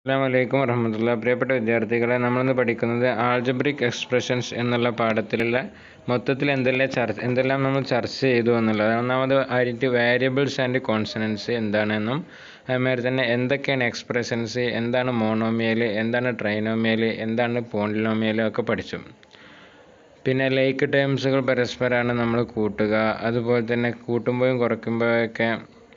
അസ്സലാമു വറഹ്മത്തുള്ളാഹി. പ്രിയപ്പെട്ട വിദ്യാർത്ഥികളെ, നമ്മളിന്ന് പഠിക്കുന്നത് ആൾജബ്രിക് എക്സ്പ്രഷൻസ് എന്നുള്ള പാഠത്തിലുള്ള മൊത്തത്തിൽ എന്തെല്ലാം നമ്മൾ ചർച്ച ചെയ്തു എന്നുള്ളത്. ഒന്നാമത് ആയിട്ട് വേരിയബിൾസ് ആൻഡ് കോൺസണൻസ് എന്താണെന്നും, അതുമാതിരി തന്നെ എന്തൊക്കെയാണ് എക്സ്പ്രഷൻസ്, എന്താണ് മോണോമിയൽ, എന്താണ് ട്രൈനോമിയൽ, എന്താണ് പോളിനോമിയൽ ഒക്കെ പഠിച്ചു. പിന്നെ ലൈക്ക് ടേംസുകൾ പരസ്പരമാണ് നമ്മൾ കൂട്ടുക, അതുപോലെ തന്നെ കൂട്ടുമ്പോഴും കുറയ്ക്കുമ്പോഴൊക്കെ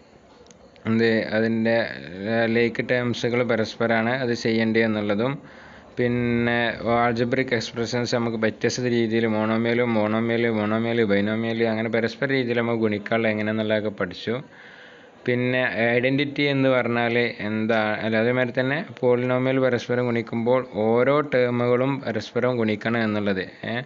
അതിൻ്റെ ലൈക്ക് ടേംസുകൾ പരസ്പരമാണ് അത് ചെയ്യേണ്ടത് എന്നുള്ളതും, പിന്നെ ആൾജബ്രിക് എക്സ്പ്രഷൻസ് നമുക്ക് വ്യത്യസ്ത രീതിയിൽ മോണോമിയൽ ബൈനോമിയൽ അങ്ങനെ പരസ്പര രീതിയിൽ നമുക്ക് ഗുണിക്കാനുള്ള എങ്ങനെയെന്നുള്ളതൊക്കെ പഠിച്ചു. പിന്നെ ഐഡൻറ്റിറ്റി എന്ന് പറഞ്ഞാൽ എന്താ, അതേമാതിരി തന്നെ പോളിനോമിയൽ പരസ്പരം ഗുണിക്കുമ്പോൾ ഓരോ ടേമുകളും പരസ്പരം ഗുണിക്കണം എന്നുള്ളത്.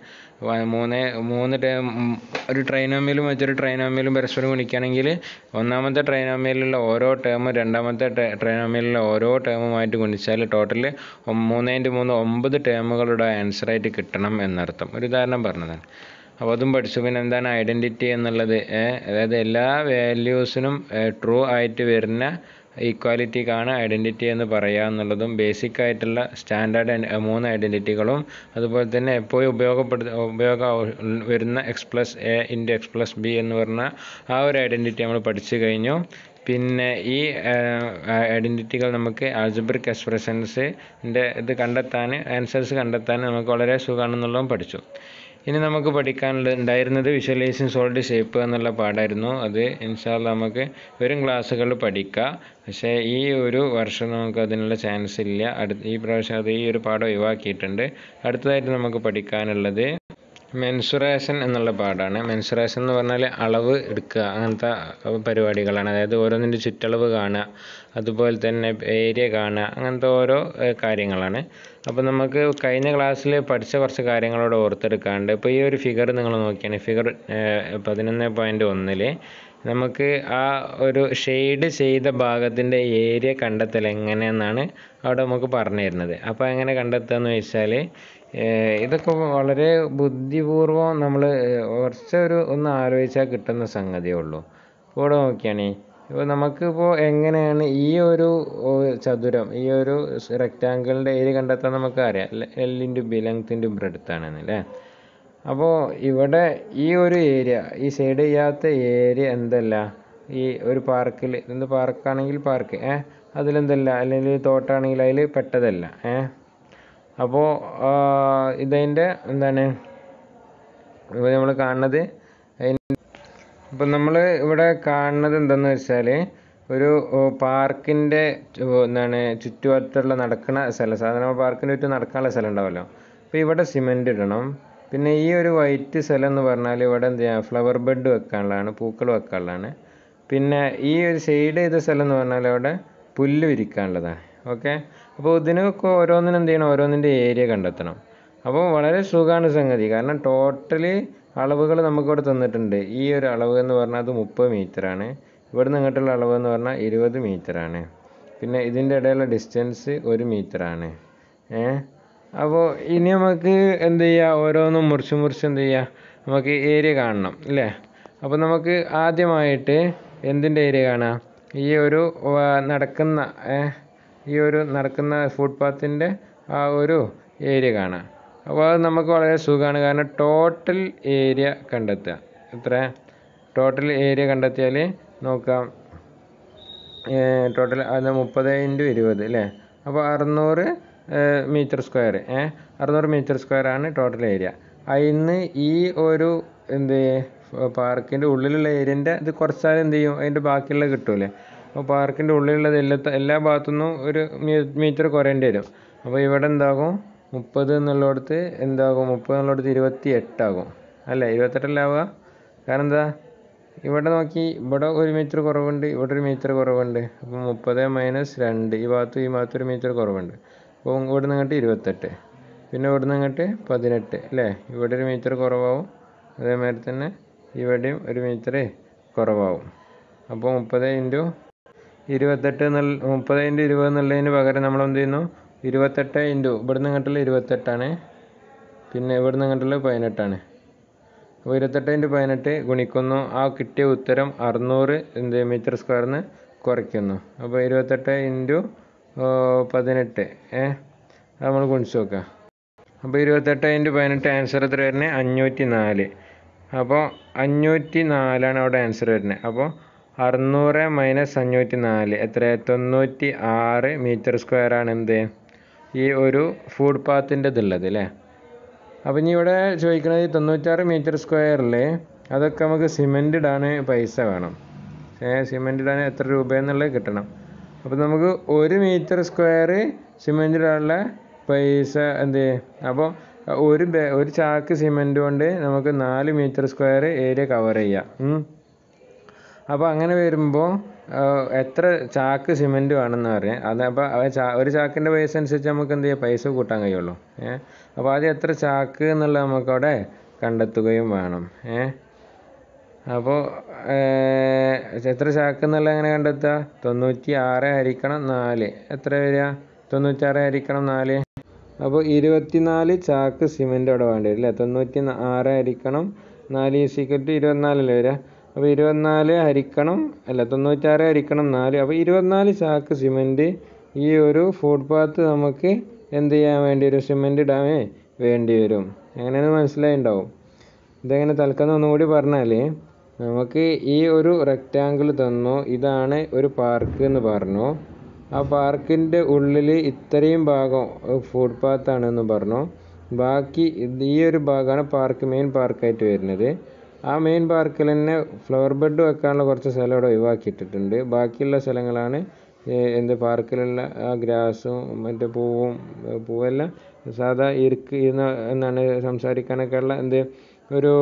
മൂന്ന് ടേം ഒരു ട്രൈനോമിയലും മറ്റൊരു ട്രൈനോമിയലും പരസ്പരം ഗുണിക്കുകയാണെങ്കിൽ ഒന്നാമത്തെ ട്രൈനോമിയലിലുള്ള ഓരോ ടേമും രണ്ടാമത്തെ ട്രൈനോമിയലിലുള്ള ഓരോ ടേമുമായിട്ട് ഗുണിച്ചാൽ ടോട്ടൽ 3×3 9 ടേമുകളുടെ ആൻസറായിട്ട് കിട്ടണം എന്നർത്ഥം. ഒരു ഉദാഹരണം പറഞ്ഞതാണ്. അപ്പോൾ അതും പഠിച്ചു. പിന്നെ എന്താണ് ഐഡൻറ്റിറ്റി എന്നുള്ളത്, അതായത് എല്ലാ വാല്യൂസിനും ട്രൂ ആയിട്ട് വരുന്ന ഈക്വാലിറ്റിക്കാണ് ഐഡൻറ്റിറ്റി എന്ന് പറയുക എന്നുള്ളതും, ബേസിക് ആയിട്ടുള്ള സ്റ്റാൻഡേർഡ് 3 ഐഡൻറ്റിറ്റികളും, അതുപോലെ തന്നെ എപ്പോഴും ഉപയോഗം വരുന്ന x+a × x+b എന്ന് പറഞ്ഞ ആ ഒരു ഐഡൻറ്റിറ്റി നമ്മൾ പഠിച്ചു കഴിഞ്ഞു. പിന്നെ ഈ ഐഡൻറ്റിറ്റികൾ നമുക്ക് ആൾജബ്രിക് എക്സ്പ്രഷൻസിൻ്റെ ആൻസേഴ്സ് കണ്ടെത്താൻ നമുക്ക് വളരെ സുഖമാണെന്നുള്ളതും പഠിച്ചു. ഇനി നമുക്ക് പഠിക്കാനുണ്ടായിരുന്നത് വിഷ്വലൈസിങ് സോളിഡ് ഷേപ്പ് എന്നുള്ള പാഠമായിരുന്നു. അത് ഇൻഷാ അല്ലാഹ് നമുക്ക് വരും ക്ലാസ്സുകളിൽ പഠിക്കാം. പക്ഷേ ഈ ഒരു വർഷം നമുക്ക് അതിനുള്ള ചാൻസ് ഇല്ല. ഈ പ്രാവശ്യം ഈ ഒരു പാഠം ഒഴിവാക്കിയിട്ടുണ്ട്. അടുത്തതായിട്ട് നമുക്ക് പഠിക്കാനുള്ളത് മെൻസുറേഷൻ എന്നുള്ള പാഠമാണ്. മെൻസുറേഷൻ എന്ന് പറഞ്ഞാൽ അളവ് എടുക്കുക, അങ്ങനത്തെ പരിപാടികളാണ്. അതായത് ഓരോന്നിൻ്റെ ചുറ്റളവ് കാണുക, അതുപോലെ തന്നെ ഏരിയ കാണുക, അങ്ങനത്തെ ഓരോ കാര്യങ്ങളാണ്. അപ്പോൾ നമുക്ക് കഴിഞ്ഞ ക്ലാസ്സിൽ പഠിച്ച കുറച്ച് കാര്യങ്ങളോട് ഓർത്തെടുക്കാണ്ട്. ഇപ്പോൾ ഈ ഒരു ഫിഗർ നിങ്ങൾ നോക്കിയാണ്, ഫിഗർ 11.1 നമുക്ക് ആ ഒരു ഷെയ്ഡ് ചെയ്ത ഭാഗത്തിൻ്റെ ഏരിയ കണ്ടെത്തൽ എങ്ങനെയെന്നാണ് അവിടെ നമുക്ക് പറഞ്ഞു തരുന്നത്. അപ്പോൾ എങ്ങനെ കണ്ടെത്തുകയെന്ന് വെച്ചാൽ, ഇതൊക്കെ വളരെ ബുദ്ധിപൂർവം നമ്മൾ ഒന്ന് ആലോചിച്ചാൽ കിട്ടുന്ന സംഗതിയേ ഉള്ളൂ. ഇവിടെ നോക്കിയാണ്, ഇപ്പോൾ നമുക്കിപ്പോൾ എങ്ങനെയാണ് ഈ ഒരു ചതുരം, ഈ ഒരു റെക്റ്റാങ്കിളിൻ്റെ ഏരിയ കണ്ടെത്താൻ നമുക്ക് അറിയാം. L/B length × breadth ആണെന്നല്ലേ. അപ്പോൾ ഇവിടെ ഈ ഒരു ഏരിയ, ഈ സൈഡ് ചെയ്യാത്ത ഏരിയ എന്തല്ല, ഈ ഒരു പാർക്കിൽ പാർക്കാണെങ്കിൽ പാർക്ക് അതിലെന്തല്ല, അല്ലെങ്കിൽ തോട്ടാണെങ്കിൽ അതിൽ പെട്ടതല്ല. അപ്പോൾ ഇതിൻ്റെ എന്താണ് ഇപ്പോൾ നമ്മൾ കാണുന്നത്, ഇപ്പം നമ്മൾ ഇവിടെ കാണുന്നത് എന്താണെന്ന് വെച്ചാൽ ഒരു പാർക്കിൻ്റെ ചുറ്റുവട്ടത്തുള്ള നടക്കുന്ന സ്ഥലം. സാധാരണ പാർക്കിൻ്റെ ചുറ്റും നടക്കാനുള്ള സ്ഥലം ഉണ്ടാവുമല്ലോ. അപ്പോൾ ഇവിടെ സിമെൻ്റ് ഇടണം. പിന്നെ ഈ ഒരു വൈറ്റ് സ്ഥലം എന്ന് പറഞ്ഞാൽ ഇവിടെ എന്ത് ചെയ്യാം, ഫ്ലവർ ബെഡ് വെക്കാനുള്ളതാണ്, പൂക്കൾ വെക്കാനുള്ളതാണ്. പിന്നെ ഈ ഒരു ഷെയ്ഡ് ചെയ്ത സ്ഥലം എന്ന് പറഞ്ഞാൽ അവിടെ പുല്ല് വിരിക്കാനുള്ളതാണ്. ഓക്കെ. അപ്പോൾ ഇതിനൊക്കെ ഓരോന്നിനും എന്ത് ചെയ്യണം, ഓരോന്നിൻ്റെ ഏരിയ കണ്ടെത്തണം. അപ്പോൾ വളരെ സുഖമാണ് സംഗതി. കാരണം ടോട്ടലി അളവുകൾ നമുക്കിവിടെ തന്നിട്ടുണ്ട്. ഈ ഒരു അളവ് എന്ന് പറഞ്ഞാൽ അത് 30 മീറ്ററാണ്. ഇവിടെ നിന്ന് ഇങ്ങോട്ടുള്ള അളവ് എന്ന് പറഞ്ഞാൽ 20 മീറ്ററാണ്. പിന്നെ ഇതിൻ്റെ ഇടയിലുള്ള ഡിസ്റ്റൻസ് 1 മീറ്ററാണ്. അപ്പോൾ ഇനി നമുക്ക് എന്ത് ചെയ്യുക, ഓരോന്നും മുറിച്ച് എന്ത് ചെയ്യുക, നമുക്ക് ഏരിയ കാണണം അല്ലേ. അപ്പോൾ നമുക്ക് ആദ്യമായിട്ട് എന്തിൻ്റെ ഏരിയ കാണാം, ഈ ഒരു നടക്കുന്ന ഫുട്പാത്തിൻ്റെ ആ ഒരു ഏരിയ കാണാം. അപ്പോൾ അത് നമുക്ക് വളരെ സുഖമാണ്. കാരണം ടോട്ടൽ ഏരിയ കണ്ടെത്തുക. ടോട്ടൽ ഏരിയ കണ്ടെത്തിയാൽ നോക്കാം, ടോട്ടൽ അത് 30×20 അല്ലേ. അപ്പോൾ 600 മീറ്റർ സ്ക്വയർ. 600 മീറ്റർ സ്ക്വയറാണ് ടോട്ടൽ ഏരിയ. അതിന് ഈ ഒരു പാർക്കിൻ്റെ ഉള്ളിലുള്ള ഏരിയൻ്റെ ഇത് കുറച്ചാൽ എന്ത് ചെയ്യും, അതിൻ്റെ ബാക്കിയുള്ളത് കിട്ടൂലേ. അപ്പോൾ പാർക്കിൻ്റെ ഉള്ളിലുള്ളത് എല്ലാ ഭാഗത്തുനിന്നും 1 മീറ്റർ കുറയേണ്ടി വരും. അപ്പോൾ ഇവിടെ എന്താകും, 30 എന്നുള്ളിടത്ത് എന്താകും, 30 എന്നുള്ളിടത്ത് 28 ആകും അല്ലേ. 28 ആവുക. കാരണം എന്താ, ഇവിടെ നോക്കി, ഇവിടെ 1 മീറ്റർ കുറവുണ്ട്, ഇവിടെ 1 മീറ്റർ കുറവുണ്ട്. അപ്പോൾ 30 - 2 ഈ ഭാഗത്ത് 1 മീറ്റർ കുറവുണ്ട്. അപ്പോൾ ഇവിടെ നിന്ന് ഇങ്ങോട്ട് 28, പിന്നെ ഇവിടെ നിന്ന് ഇങ്ങോട്ട് 18 അല്ലേ. ഇവിടെ 1 മീറ്റർ കുറവാകും. അതേമാതിരി തന്നെ ഇവിടെയും 1 മീറ്റർ കുറവാകും. അപ്പോൾ 30×28 എന്നുള്ളതിന് പകരം നമ്മൾ എന്ത് ചെയ്യുന്നു, 28 ഇവിടെ നിന്ന് ഇങ്ങോട്ടുള്ള 28ആണ്, പിന്നെ ഇവിടെ നിന്ന് ഇങ്ങോട്ടുള്ള 18ആണ്. അപ്പോൾ 28×18 ഗുണിക്കുന്നു. ആ കിട്ടിയ ഉത്തരം 600 മീറ്റർ സ്ക്വയറിന് കുറയ്ക്കുന്നു. അപ്പോൾ 28 18 നമ്മൾ ഗുണിച്ച് നോക്കാം. അപ്പോൾ 28/18 ആൻസർ എത്ര വരുന്നത്? 504. അപ്പോൾ 504 അവിടെ ആൻസർ വരുന്നത്. അപ്പോൾ 600 - 504 എത്ര? 96 മീറ്റർ സ്ക്വയർ ആണ് എന്ത് ഈ ഒരു ഫുഡ് പാത്തിൻ്റെ ഇതുള്ളത് അല്ലേ. അപ്പം ഇനി ഇവിടെ ചോദിക്കുന്നത് 96 മീറ്റർ സ്ക്വയറിൽ അതൊക്കെ നമുക്ക് സിമെൻ്റ് ഇടാൻ പൈസ വേണം. സിമെൻ്റ് ഇടാൻ എത്ര രൂപയെന്നുള്ളത് കിട്ടണം. അപ്പോൾ നമുക്ക് 1 മീറ്റർ സ്ക്വയർ സിമെൻ്റ് ഇടാനുള്ള പൈസ എന്ത്? അപ്പോൾ ഒരു ചാക്ക് സിമെൻ്റ് കൊണ്ട് നമുക്ക് 4 മീറ്റർ സ്ക്വയർ ഏരിയ കവർ ചെയ്യാം. അപ്പോൾ അങ്ങനെ വരുമ്പോൾ എത്ര ചാക്ക് സിമെൻറ്റ് വേണമെന്ന് പറയാം. അത് അപ്പോൾ ഒരു ചാക്കിൻ്റെ പൈസ അനുസരിച്ച് നമുക്ക് എന്ത് ചെയ്യാം? പൈസ കൂട്ടാൻ കഴിയുള്ളൂ. അപ്പോൾ ആദ്യം എത്ര ചാക്ക് എന്നുള്ളത് നമുക്കവിടെ കണ്ടെത്തുകയും വേണം. അപ്പോൾ എത്ര ചാക്ക് എന്നുള്ളത് എങ്ങനെ കണ്ടെത്തുക? 96 ഹരിക്കണം 4 എത്ര വരിക? 96 ഹരിക്കണം 4. അപ്പോൾ 24 ചാക്ക് സിമെൻ്റ് അവിടെ വേണ്ടി വരും അല്ലേ. 96 ഹരിക്കണം 4 = 24 അല്ലേ വരിക. അപ്പോൾ 24 ഹരിക്കണം 96 ഹരിക്കണം 4. അപ്പോൾ 24 ചാക്ക് സിമെൻറ്റ് ഈ ഒരു ഫുഡ് പാത്ത് നമുക്ക് എന്ത് ചെയ്യാൻ വേണ്ടി വരും? സിമെൻറ്റ് ഇടാൻ വേണ്ടി വരും. എങ്ങനെയാണെന്ന് മനസ്സിലായിട്ടുണ്ടാവും. ഇതെങ്ങനെ തൽക്കാലം ഒന്നുകൂടി പറഞ്ഞാൽ, നമുക്ക് ഈ ഒരു റെക്റ്റാങ്കിൾ തന്നു, ഇതാണ് ഒരു പാർക്ക് എന്ന് പറഞ്ഞു. ആ പാർക്കിൻ്റെ ഉള്ളിൽ ഇത്രയും ഭാഗം ഫുഡ് പാത്താണെന്ന് പറഞ്ഞു. ബാക്കി ഈ ഒരു ഭാഗമാണ് മെയിൻ പാർക്കായിട്ട് വരുന്നത്. ആ മെയിൻ പാർക്കിൽ തന്നെ ഫ്ലവർ ബെഡ് വെക്കാനുള്ള കുറച്ച് സ്ഥലം ഇവിടെ ഒഴിവാക്കിയിട്ടിട്ടുണ്ട്. ബാക്കിയുള്ള സ്ഥലങ്ങളാണ് പാർക്കിലുള്ള ആ ഗ്രാസും മറ്റേ പൂവെല്ലാം സാധാ എന്നാണ് സംസാരിക്കാനൊക്കെ ഉള്ള ഒരു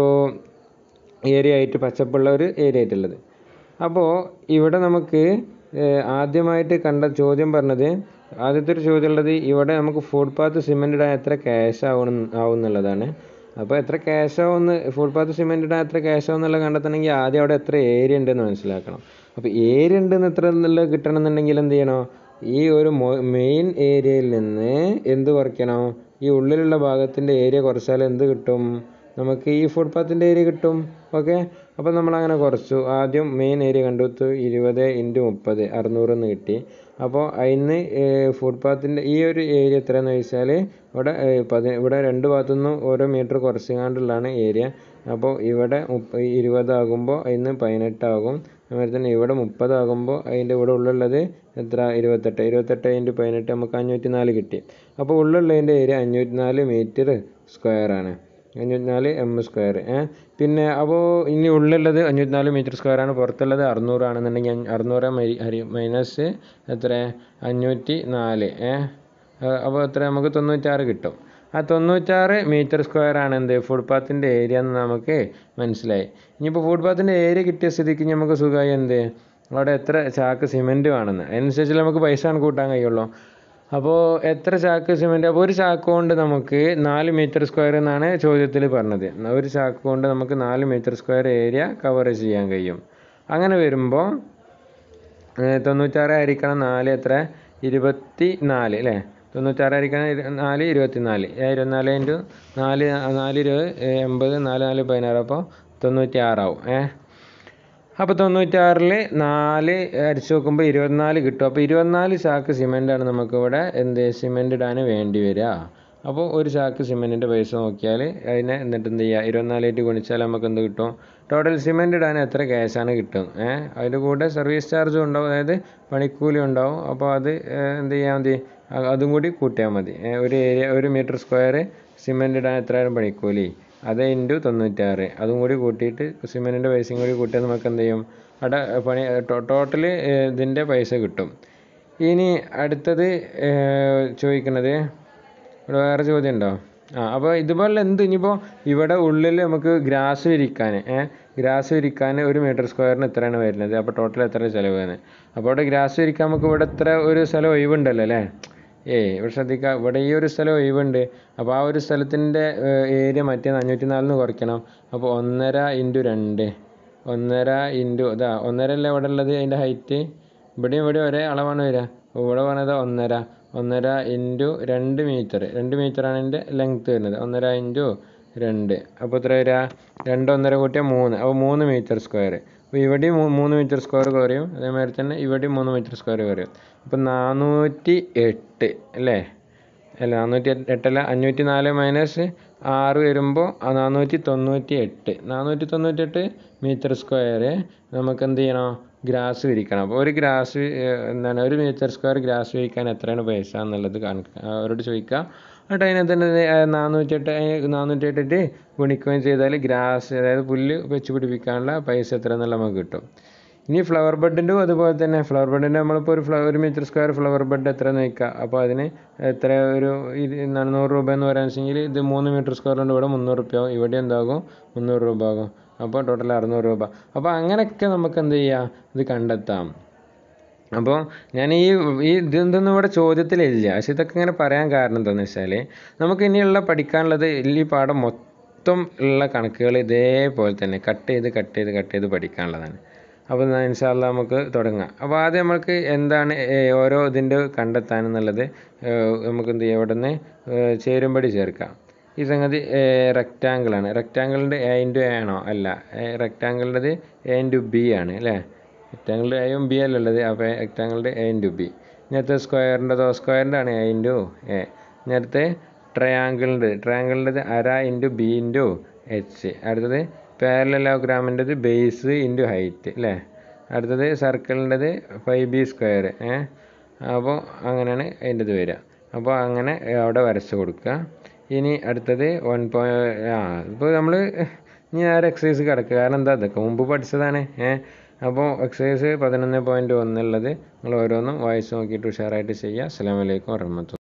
ഏരിയ ആയിട്ട്, പച്ചപ്പുള്ള ഒരു ഏരിയ ആയിട്ടുള്ളത്. അപ്പോൾ ഇവിടെ നമുക്ക് ആദ്യമായിട്ട് കണ്ട ചോദ്യം പറഞ്ഞത്, ആദ്യത്തെ ഒരു ചോദ്യം ഉള്ളത് ഇവിടെ നമുക്ക് ഫുഡ് പാത്ത് സിമെൻ്റ് ഇടാൻ എത്ര ക്യാഷ് ആവും എന്നുള്ളതാണ്. അപ്പോൾ എത്ര ക്യാഷ് ആവുമെന്ന്, ഫുഡ് പാത്ത് സിമെൻ്റ് ഇടാൻ എത്ര ക്യാഷ് ആവും എന്നുള്ളത് കണ്ടെത്തണമെങ്കിൽ ആദ്യം അവിടെ എത്ര ഏരിയ ഉണ്ടെന്ന് മനസ്സിലാക്കണം. അപ്പോൾ ഏരിയ ഉണ്ടെന്ന് എത്ര എന്നുള്ളത് കിട്ടണമെന്നുണ്ടെങ്കിൽ എന്ത് ചെയ്യണം? ഈ ഒരു മെയിൻ ഏരിയയിൽ നിന്ന് എന്ത് കുറയ്ക്കണം? ഈ ഉള്ളിലുള്ള ഭാഗത്തിൻ്റെ ഏരിയ കുറച്ചാൽ എന്ത് കിട്ടും? നമുക്ക് ഈ ഫുഡ് പാത്തിൻ്റെ ഏരിയ കിട്ടും. ഓക്കെ, അപ്പോൾ നമ്മളങ്ങനെ കുറച്ചു. ആദ്യം മെയിൻ ഏരിയ കണ്ടെത്തു. 20 × 30 600 എന്ന് കിട്ടി. അപ്പോൾ അതിന് ഫുഡ് പാത്തിൻ്റെ ഈ ഒരു ഏരിയ എത്രയാണെന്ന് ചോദിച്ചാൽ ഇവിടെ രണ്ട് ഭാഗത്തുനിന്നും ഓരോ മീറ്റർ കുറച്ചുകൊണ്ടുള്ളതാണ് ഏരിയ. അപ്പോൾ ഇവിടെ 20 ആകുമ്പോൾ അതിന് 18 ആകും. അതുപോലെ തന്നെ ഇവിടെ 30 ആകുമ്പോൾ അതിൻ്റെ ഇവിടെ ഉള്ളുള്ളത് എത്ര? 28 × 18 നമുക്ക് 504 കിട്ടി. അപ്പോൾ ഉള്ളുള്ളതിൻ്റെ ഏരിയ 504 മീറ്റർ സ്ക്വയർ ആണ്, 504 m². പിന്നെ അപ്പോൾ ഇനി ഉള്ളിലുള്ളത് 504 മീറ്റർ സ്ക്വയർ ആണ്, പുറത്തുള്ളത് 600 ആണെന്നുണ്ടെങ്കിൽ 600 മൈനസ് എത്ര? 504. അപ്പോൾ എത്ര? നമുക്ക് 96 കിട്ടും. ആ 96 മീറ്റർ സ്ക്വയർ ആണ് ഫുഡ് പാത്തിൻ്റെ ഏരിയ എന്ന് നമുക്ക് മനസ്സിലായി. ഇനിയിപ്പോൾ ഫുഡ് പാത്തിൻ്റെ ഏരിയ കിട്ടിയ സ്ഥിതിക്ക് നമുക്ക് സുഖമായി അവിടെ എത്ര ചാക്ക് സിമെൻറ്റ് വേണമെന്ന് അതിനനുസരിച്ച് നമുക്ക് പൈസ കൂട്ടാൻ കഴിയുള്ളൂ. അപ്പോൾ എത്ര ചാക്ക് സിമെൻറ്റ്? അപ്പോൾ ഒരു ചാക്ക് കൊണ്ട് നമുക്ക് 4 മീറ്റർ സ്ക്വയർ എന്നാണ് ചോദ്യത്തിൽ പറഞ്ഞത്. ഒരു ചാക്ക് കൊണ്ട് നമുക്ക് 4 മീറ്റർ സ്ക്വയർ ഏരിയ കവർ ചെയ്യാൻ കഴിയും. അങ്ങനെ വരുമ്പോൾ 96 ഹരിക്കണം 4 എത്ര? 24 അല്ലേ. 96 ഹരിക്കണം 4 24. 24 × 4 4 20 80 4 4 16. അപ്പോൾ 96 ആവും. അപ്പോൾ 96ൽ 4 അടിച്ച് നോക്കുമ്പോൾ 24 കിട്ടും. അപ്പോൾ 24 ചാക്ക് സിമെൻ്റാണ് നമുക്കിവിടെ സിമെൻ്റ് ഇടാൻ വേണ്ടി വരിക. അപ്പോൾ ഒരു ചാക്ക് സിമെൻറ്റിൻ്റെ പൈസ നോക്കിയാൽ അതിനെ എന്നിട്ട് എന്ത് ചെയ്യുക? 24 ഗുണിച്ചാൽ നമുക്ക് എന്ത് കിട്ടും? ടോട്ടൽ സിമെൻ്റ് ഇടാൻ എത്ര ക്യാഷാണ് കിട്ടും. അതിൻ്റെ കൂടെ സർവീസ് ചാർജും ഉണ്ടാവും, അതായത് പണിക്കൂലി ഉണ്ടാവും. അപ്പോൾ അത് എന്ത് ചെയ്യാൻ മതി? അതും കൂടി കൂട്ടിയാൽ മതി. ഒരു മീറ്റർ സ്ക്വയർ സിമെൻ്റ് ഇടാൻ എത്രയാണ് പണിക്കൂലി? അത് × 96. അതും കൂടി കൂട്ടിയിട്ട് സിമെൻറ്റിൻ്റെ പൈസയും കൂടി കൂട്ടിയാൽ നമുക്ക് എന്ത് ചെയ്യും? അവിടെ ടോട്ടൽ ഇതിൻ്റെ പൈസ കിട്ടും. ഇനി അടുത്തത് ചോദിക്കുന്നത്, ഇവിടെ വേറെ ചോദ്യം ഉണ്ടോ? അപ്പോൾ ഇതുപോലെ ഇനിയിപ്പോൾ ഇവിടെ ഉള്ളിൽ നമുക്ക് ഗ്രാസ് വിരിക്കാൻ 1 മീറ്റർ സ്ക്വയറിന് എത്രയാണ് വരുന്നത്? അപ്പോൾ ടോട്ടൽ എത്ര ചിലവ് വരുന്നത്? അപ്പോൾ ഇവിടെ ഗ്രാസ് വിരിക്കാൻ നമുക്ക് ഇവിടെ എത്ര ഒരു സ്ഥലം ഒഴിവുണ്ടല്ലോ അല്ലേ. ഇവിടെ ശ്രദ്ധിക്കുക, ഇവിടെ ഈ ഒരു സ്ഥലം ഒഴിവുണ്ട്. അപ്പോൾ ആ ഒരു സ്ഥലത്തിൻ്റെ ഏരിയ മറ്റേ 504 കുറയ്ക്കണം. അപ്പോൾ 1.5 × 2 1.5 × 1.5 അല്ലേ ഇവിടെ ഉള്ളത് അതിൻ്റെ ഹൈറ്റ്. ഇവിടെ ഒരേ അളവാണ് വരിക. അപ്പോൾ ഇവിടെ പറഞ്ഞത് 1.5 × 2 മീറ്റർ. 2 മീറ്ററാണ് ഇതിൻ്റെ ലെങ്ത്ത് വരുന്നത്. 1.5 × 2. അപ്പോൾ എത്ര വരിക? 2 1.5 കൂട്ടിയാൽ 3. അപ്പോൾ 3 മീറ്റർ സ്ക്വയർ. അപ്പോൾ ഇവിടെയും 3 മീറ്റർ സ്ക്വയർ കുറയും, അതേമാതിരി തന്നെ ഇവിടെയും 3 മീറ്റർ സ്ക്വയർ കുറയും. അപ്പോൾ 408 അല്ലേ, അല്ല 408 504 മൈനസ് 6 വരുമ്പോൾ 498 മീറ്റർ സ്ക്വയർ നമുക്ക് എന്ത് ചെയ്യണം, ഗ്രാസ് വിരിക്കണം. അപ്പോൾ ഒരു ഗ്രാസ് എന്താണ്, 1 മീറ്റർ സ്ക്വയർ ഗ്രാസ് വിരിക്കാൻ എത്രയാണ് പൈസ എന്നുള്ളത് അവരോട് ചോദിക്കുക. എന്നിട്ട് അതിനകത്ത് തന്നെ 408 ഗുണിക്കുകയും ചെയ്താൽ ഗ്രാസ്, അതായത് പുല്ല് വെച്ച് പിടിപ്പിക്കാനുള്ള പൈസ എത്ര എന്നുള്ള നമുക്ക് കിട്ടും. ഇനി ഫ്ലവർ ബെഡിൻ്റെ അതുപോലെ തന്നെ, ഫ്ലവർ ബെഡിൻ്റെ നമ്മളിപ്പോൾ 1 മീറ്റർ സ്ക്വയർ ഫ്ലവർ ബെഡ് എത്ര നോക്കുക. അപ്പോൾ അതിന് എത്ര, ഒരു 100 രൂപ എന്ന് പറയുകയാണെങ്കിൽ ഇത് 3 മീറ്റർ സ്ക്വയർ കൊണ്ട് ഇവിടെ 300 രൂപ ആവും, ഇവിടെ എന്താകും 300 രൂപ ആകും. അപ്പോൾ ടോട്ടൽ 600 രൂപ. അപ്പോൾ അങ്ങനെയൊക്കെ നമുക്ക് എന്ത് ചെയ്യാം, ഇത് കണ്ടെത്താം. അപ്പോൾ ഞാൻ ഇതൊന്നും ഇവിടെ ചോദ്യത്തിലില്ല, പക്ഷെ ഇതൊക്കെ ഇങ്ങനെ പറയാൻ കാരണം എന്താണെന്ന് വെച്ചാൽ നമുക്ക് ഇനിയുള്ള പഠിക്കാനുള്ളത് ഈ പാഠം മൊത്തം ഉള്ള കണക്കുകൾ ഇതേപോലെ തന്നെ കട്ട് ചെയ്ത് പഠിക്കാനുള്ളതാണ്. അപ്പോൾ ഇൻഷാ അല്ലാഹ് നമുക്ക് തുടങ്ങാം. അപ്പോൾ ആദ്യം നമുക്ക് എന്താണ് ഓരോ ഇതിൻ്റെ കണ്ടെത്താനെന്നുള്ളത് നമുക്ക് എന്ത് ചെയ്യാം, ഇവിടെ നിന്ന് ചേരുംപടി ചേർക്കാം. ഈ സംഗതി റെക്റ്റാങ്കിളാണ്. റെക്റ്റാങ്കിളിൻ്റെ A ഇൻറ്റു A ആണോ? അല്ല, റെക്റ്റാങ്കിളിൻ്റെത് A ഇൻറ്റു B ആണ് അല്ലേ. റെക്റ്റാങ്കിളിൻ്റെ Aയും B അല്ല ഉള്ളത്, അപ്പോൾ റെക്റ്റാങ്കിളിൻ്റെ A ഇൻറ്റു B. ഇന്നത്തെ സ്ക്വയറിൻ്റെ ആണ് A ഇൻറ്റു A. ഇന്നത്തെ ട്രയാങ്കിളിൻ്റെത് അര ഇൻറ്റു B ഇൻറ്റു H. അടുത്തത് പാരലലോഗ്രാമിൻ്റെത് ബേസ് ഇൻറ്റു ഹൈറ്റ് അല്ലേ. അടുത്തത് സർക്കിളിൻ്റെത് 5B സ്ക്വയർ. അപ്പോൾ അങ്ങനെയാണ് അതിൻ്റെത് വരിക. അപ്പോൾ അങ്ങനെ അവിടെ വരച്ച് കൊടുക്കുക. ഇനി അടുത്തത് ഇപ്പോൾ നമ്മൾ ഇനി ആ എക്സസൈസ് കിടക്കുക, കാരണം എന്താ, അതൊക്കെ മുമ്പ് പഠിച്ചതാണ്. അപ്പോൾ എക്സസൈസ് 11.1 ഉള്ളത് നിങ്ങൾ ഓരോന്നും വായിച്ച് നോക്കിയിട്ട് ഉഷാറായിട്ട് ചെയ്യുക. അസ്സലാമു അലൈക്കും വറഹ്മത്തുള്ളാഹി.